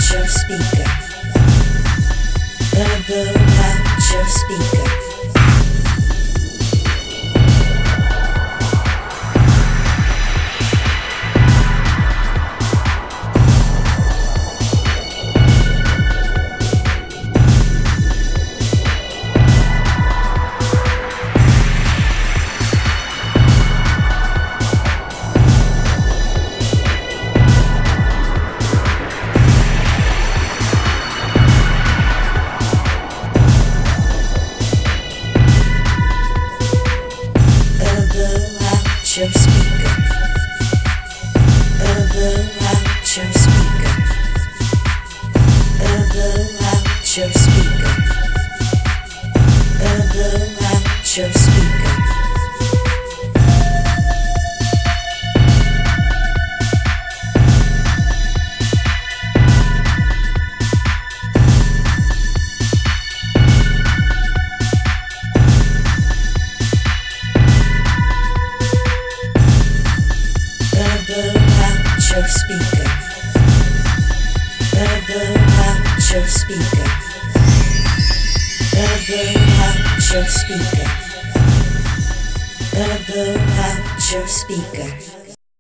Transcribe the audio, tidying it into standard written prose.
your speaker. Gonna blow out your speaker. Your speaker. Gonna blow out your speaker. Gonna blow out your speaker. Gonna blow out your speaker. Your speaker. Gonna blow out your speaker. Gonna blow out your speaker. Gonna blow out your speaker.